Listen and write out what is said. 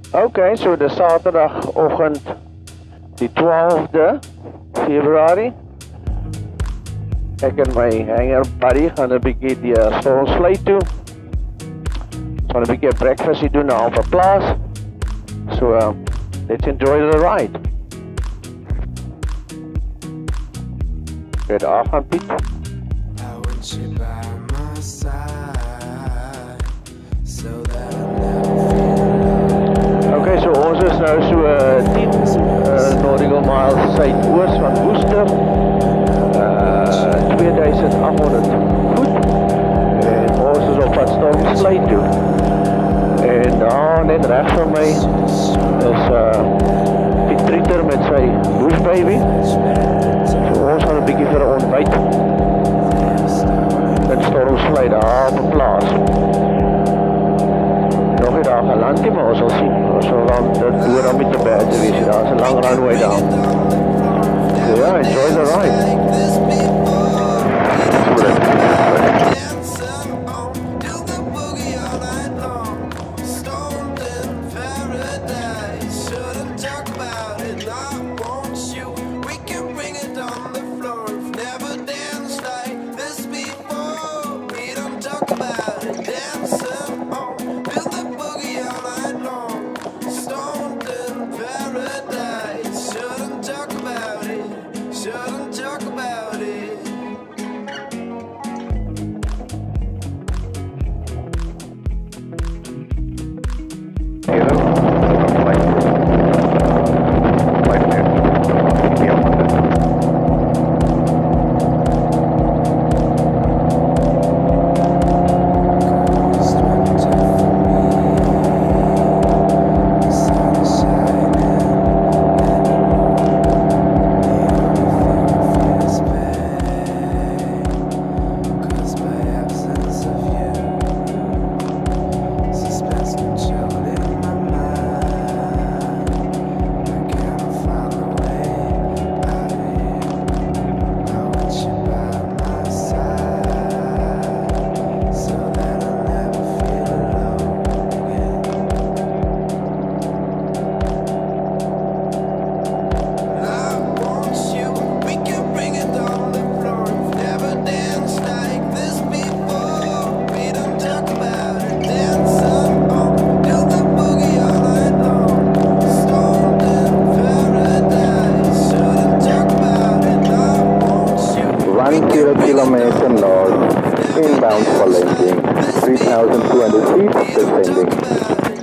Okay, so the Saterdagoggend, die 12de Februarie. Ek en my hanger buddy gaan 'n bietjie die Stormsluit toe. Gaan 'n bietjie breakfast doen na op 'n plaas. So let's enjoy the ride. Good afternoon, Piet. Okay, so ons is nou so 10 nautical miles suidoos van Worcester. 2800 voet. En ons is op pad Stormsluit toe. En daar net reg van my is Piet Trieter met sy bush baby. So ons gaan 'n bietjie vir 'n ontbyt in Stormsluit daar op 'n plaas. Nog nie daar geland nie, maar ons sal sien. Ons sal dan dit door om met die berg te wees. Daar is 'n lang runway daar. So ja, enjoy the ride. Kilometer north, inbound for landing, 3,200 feet, descending.